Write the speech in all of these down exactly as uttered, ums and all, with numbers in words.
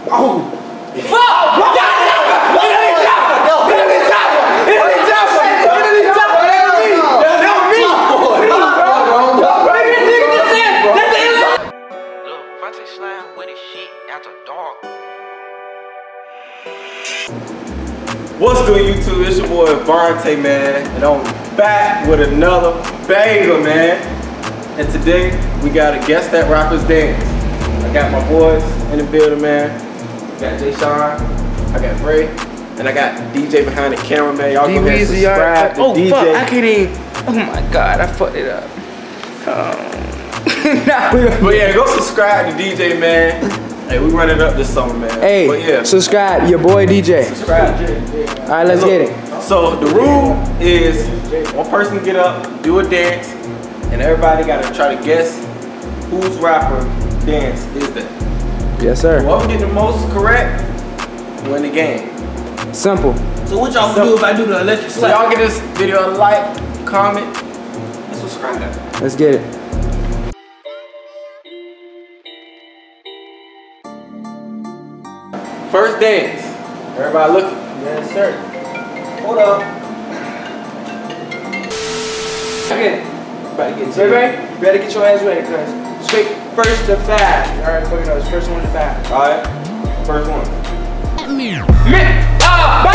Oh. Fuck! Look at it! Look at it! Look at it! Look at it! What's good, YouTube? It's your boy Vonte, man, and I'm back with another banger, man. And today we got a Guess That Rappers Dance. I got my boys in the building, man. I got Jay Sean, I got Ray, and I got D J behind the camera, man. Y'all go ahead and subscribe to oh, D J. Fuck, I can't even. Oh my God, I fucked it up. Um, nah, but yeah, go subscribe to D J, man. Hey, we running up this summer, man. Hey, but yeah. subscribe, your boy D J. Subscribe. All right, let's Look, get it. So the rule is one person get up, do a dance, and everybody gotta try to guess whose rapper dance is that. Yes, sir. Whoever get the most correct, win the game. Simple. So what y'all gonna do if I do the electric So slap? y'all get this video a like, comment, and subscribe. Let's get it. First dance. Everybody looking. Yes, sir. Hold up. Okay. About to get Ray Ray, you better get your ass ready, cuz. Straight first to five. All right, fucking know, it's first one to five. All right. First one. Me. Ah,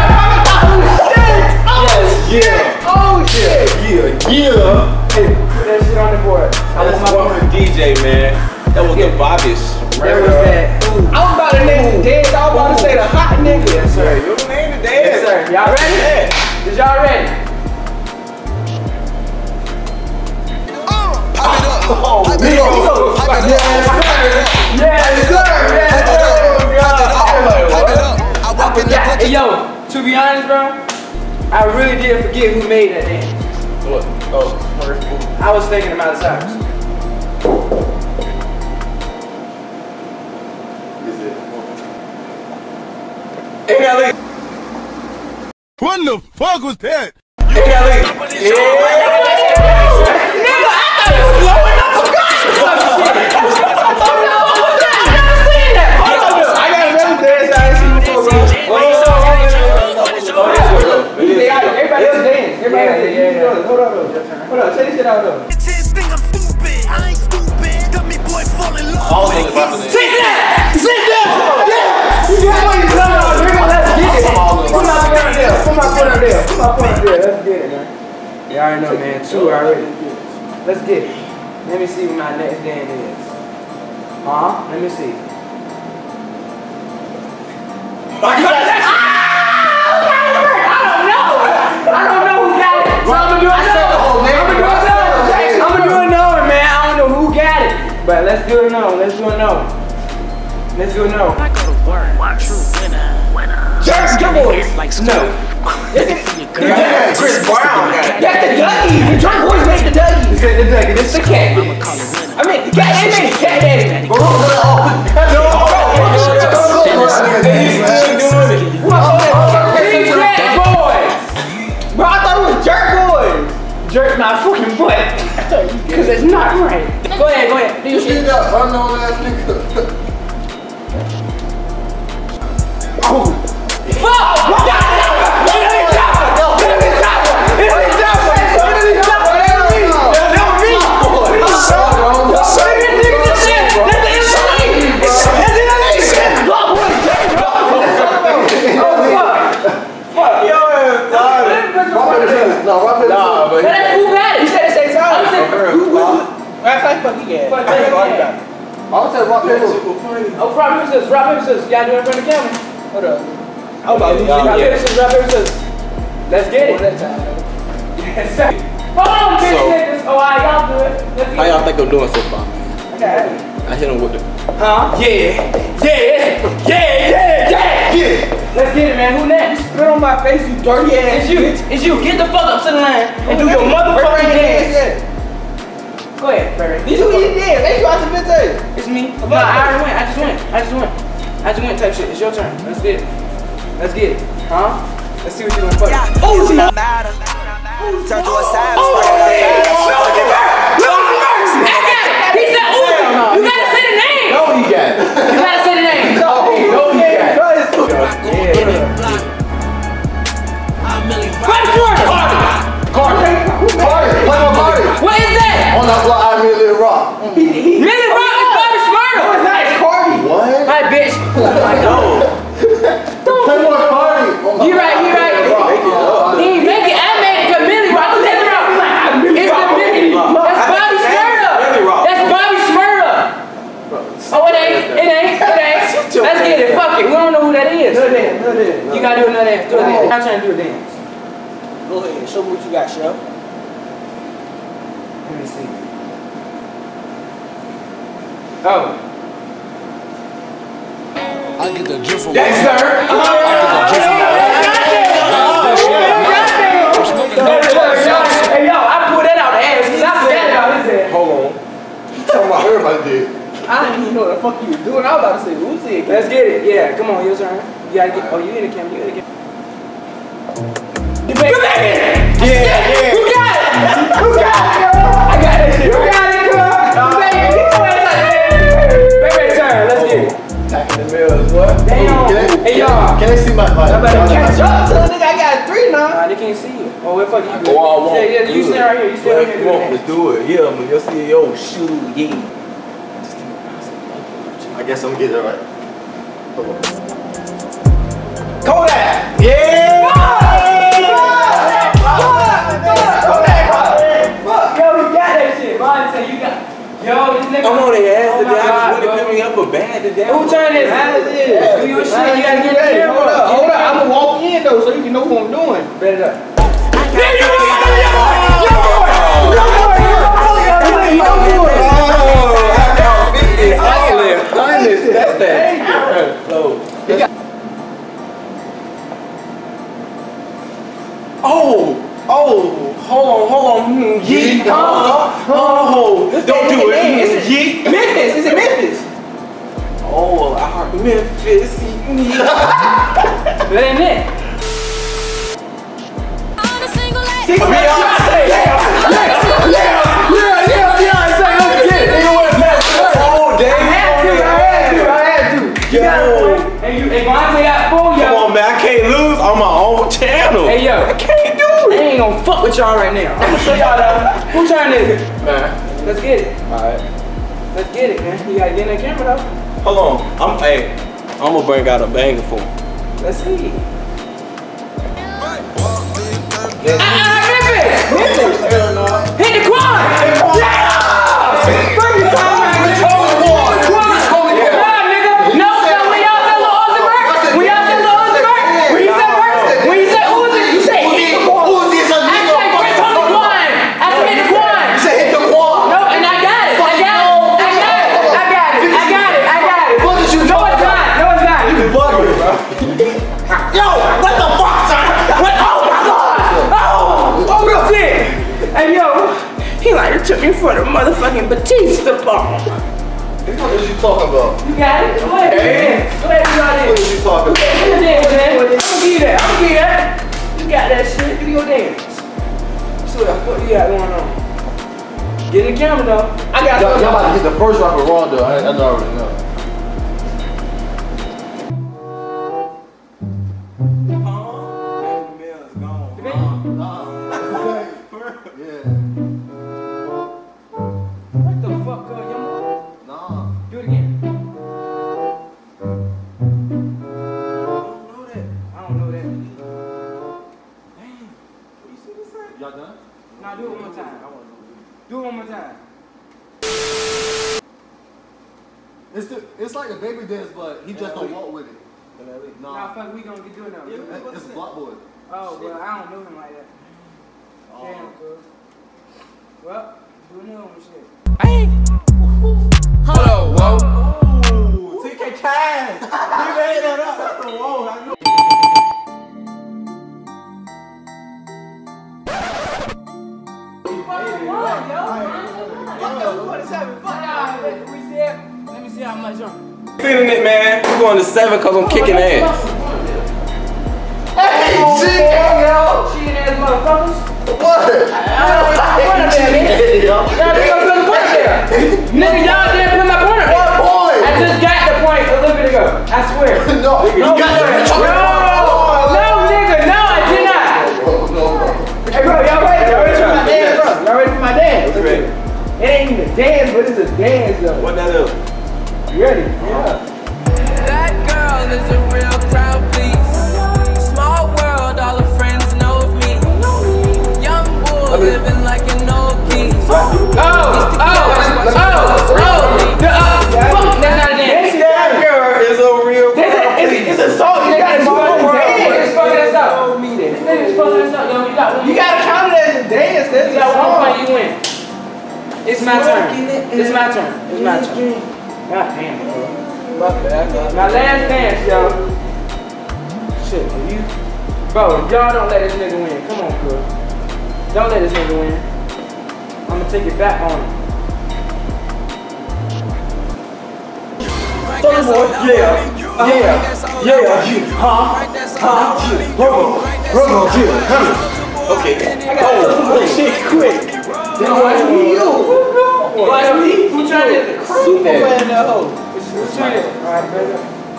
Yes. Yeah. Oh shit. Yeah. Yeah. Hey, put that shit on the board. I That's want my one for D J, man. That was the Bobbish. There was that. Ooh. I was about to name the dance. I was about to say the hot nigga. Yes, sir. You don't name the dance. Yes, sir. Y'all ready? Is y'all ready? Oh, Pipe it Migos. up. Pipe it up. Yes, sir. Yes, sir. I walk in the Yeah. Hey, yo, to be honest, bro, I really did forget who made that dance. What? Oh, first move. I was thinking about the times. Hey, Ali. What the fuck was that? Hey, Ali. Yeah. Nigga, I thought it was blowing up some guys. I got another dance I ain't seen before, bro. Everybody else dance. Everybody else dance. Hold up, hold up. Hold up, check this shit out though. All those rappers. Sit down! Sit down! Yeah! You got what you talking about, nigga. Let's get it. Put my foot up there. Put my foot up there. Put my foot up there. Let's get it, man. You already know, man. Two already. Let's get it. Let me see what my next dance is. Uh-huh. Let me see. I don't know. I don't know who got it. So I'm gonna do another. I'm gonna do another. I'm gonna do another, man. I don't know who got it. But let's do it now. Let's do it now. Let's do it now. I go to work. True winner. Winner. Jerk, your boys. Like No. Yeah, Chris Brown got it. That's the Dougie. The Jerk boys made the Dougie. This ain't the Dougie. This is the cat. I'ma call it winner. I mean, the cat. They made the cat daddy. Bro, I thought it was Jerk boys. Jerk my fucking butt. Because it's not right. Go ahead, go ahead. Do your shit. that unknown ass nigga. Oh. Fuck! What the Nah, but who got it? You said it same time. That's like fuck he got. Fuck that cat. I would say rock paper. Oh, rock, paper, scissors. Rock, paper, scissors. Y'all do it in front of the camera. Hold up. I'm about to rock, paper, scissors. Rock, paper, scissors. Let's get it. Yes, sir. Hold on, bitch So- niggas. Oh, alright, y'all do it. Let's how get y'all think I'm doing so far? it. I hit him with the. Huh? Yeah. Yeah. Yeah, yeah, yeah. Yeah. Let's get it, man. Who next? Spit on my face, you dirty ass. It's you. It's you. Get the fuck up to the line and do your motherfucking dance. Go aheid, Barry. These who you dance. They watch the vintage. It's me. No, I already went. I just went. I just went. I just went type shit. It's your turn. Let's get it. Let's get it. Huh? Let's see what you gonna fuck. Oh, it's not. Turn to a side, Oh, spread it outside. look at that. Look at that. He said, ooh. You gotta say the name. No, he got it. You gotta say the name. No, he Let's get it. Fuck it. We don't know who that is. Do a dance, do a dance. You gotta do another dance. Do a dance. I'm trying to do a dance. Go ahead, show me what you got, Chef. Let me see. Oh. I get the drift from Yes, sir. Hey, yo, I pulled that out the ass because I forgot about his ass. Hold on. You talking about everybody did. I didn't even know what the fuck you was doing. I was about to say, who's it? Let's get it. Yeah, come on, your turn. You gotta get. Oh, you in the camera. You in the camera. You back it. Yeah, yeah. You got it. You got it, girl. I got that shit. You got it, girl. You back it. Get your ass out there. Baby, turn. Let's get it. Back in the mills, what? Damn. Hey, y'all. Can they see my my? I better catch up to the nigga. I got three now. Nah, they can't see you. Oh, what fuck you Oh, I do? won't. Yeah, yeah, you do stay it. right here. You stay right here. You want to do it? Yeah, man. Your C E O, shoot, yeah. I guess I'm gonna get it right. Kodak! Yeah! Yo, you got that shit. Mine say you got. Yo, this nigga. I'm on their ass Oh today. my I God, just bro. want to pick me up a bad today. Who turn this? Do your shit. You gotta get the camera. Hold up, hold up. I'm gonna walk in though so you can know who I'm doing. Bet it up. That's that. Oh, oh, hold on, hold on. Mm, yeet. Oh, oh, don't do it. Yeet. Memphis, is it Memphis? Oh, I heard Memphis. That ain't it. Six Beyonce. Yeah, yeah, yeah, yeah, yeah. Say, let's get it. You know what? Oh, damn. I had to, I had to, I had to. You got Yo. it. Hey, you, hey, Vonte got full, yo. Come on, man. I can't lose on my own channel. Hey, yo. I can't do I it. ain't gonna fuck with y'all right now. I'm gonna show y'all that. Who turn this? Man. Let's get it. Alright. Let's get it, man. You gotta get in the camera though. Hold on. I'm, hey, I'm gonna bring out a banger for him. Let's see. Ah, Memphis! Memphis! Hit the quad! Yeah! Bring the quad, man. Quad! Quad, nigga! No, no, when y'all said Lil Uzi Vert, when y'all said Lil Uzi Vert, when you said Vert, when you said Uzi, you said hit the quad. Uzi is a I said Vert on the quad. I said hit the quad. You said hit the quad. No, and I got it. I got it. I got it. I got it. I got it. I got it. What did you No, talk it's about? not. No, it's not. You bugging, bro. Yo, what the fuck, son? What? Oh my God! Oh! Oh real shit! Hey yo, he like took me for the motherfucking Batista bomb. What is you talking about? You got it? Go ahead, man. Go ahead, you got What it. is you talking about? Get your dance, man. I'm gonna give you that. I'm gonna give you that. You got that shit. Do your dance. See what the fuck you got going on. Get in the camera though. I got Y'all y'all about to hit the first rapper wrong though. I, I know already know. Yeah. What the fuck, uh, young? Nah. Do it again. I don't know that. Damn. Y'all done? Now do it one more time. Do it one more time. It's the, it's like a baby dance, but he just don't walk with it. Nah, Nah. fuck, we gonna get do it now. It- It's Block Boy. Oh, well, I don't know him like that. Damn, cuz. Well, do another one, shit. Hello, whoa. Oh, T K Cash. You made that up. That's the whoa. I know. Let me see how much I'm. Feeling it, man. We're going to seven because I'm kicking ass. Hey, Cheating ass motherfuckers. what? I don't put my pointer there, nigga. Y'all nigga put the pointer there. Nigga, y'all didn't put my pointer there. What point? I just got the point a little bit ago. I swear. No, you No, got no, it. no, no, nigga, no, I did not. Hey, bro, y'all ready? Y'all ready for my dance, bro? Y'all ready for my dance? You ready? It ain't even a dance, but it's a dance, though. What that is? You ready? Yeah. That girl is a real crowd, please. Small world, all her friends know of me. Young bull living like an old king. Oh, oh, oh, oh, the, uh, fuck, that's not a dance. That girl is a real my turn. This is my turn. This is my turn. God damn, bro. My bad. My last dance, y'all. Shit, are you? Bro, y'all don't let this nigga win. Come on, cuz. Don't let this nigga win. I'm gonna take it back on him. Sorry, boy. Yeah. Yeah. Yeah. Huh? Huh? Robo. Robo. Yeah. Come Okay. Oh, shit, quick. Then why me you? Why me? Who trying to get the Superman the hoe. Who's trying to? Alright, baby.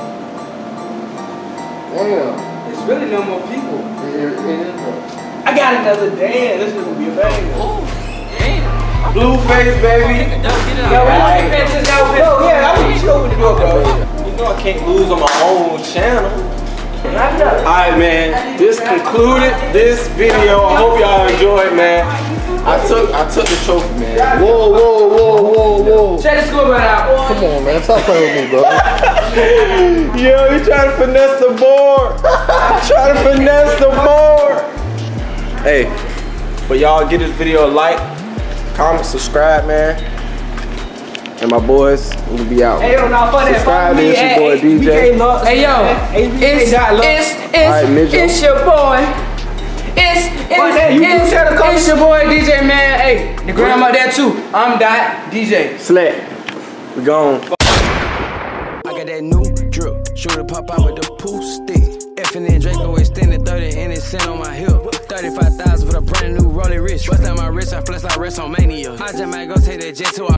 Damn. It's really no more people. I got another dance. This is gonna be a banger. Blue face, baby. Yo, we want to finish this out with Bro, yeah, I want you to open the door, bro. You know I can't lose on my own channel. Wrap it up. Alright, man. This concluded this video. I hope y'all enjoyed, man. I took I took the trophy, man. Whoa, whoa, whoa, whoa, whoa. Check the scoreboard out. Come on, man. Stop playing with me, bro. Yo, you trying to finesse the board. Trying to finesse the board. Hey, but y'all give this video a like, comment, subscribe, man. And my boys will be out. Hey, yo, now for that, Subscribe, follow me it's your at boy D J. Hey yo, it's, it's, it's, it's your boy. It's, it's, hey, you it's, tell the company- it's your boy D J, man. Hey, the gram up there too. I'm Dot D J. Slack. We gone. I got that new drip, shooter pop out with the pool stick. F and N Draco extended thirty and it's sent on my hip. thirty-five thousand for the brand new rolling wrist. Bust out my wrist, I flex like rest on mania. I just might go take that jet to a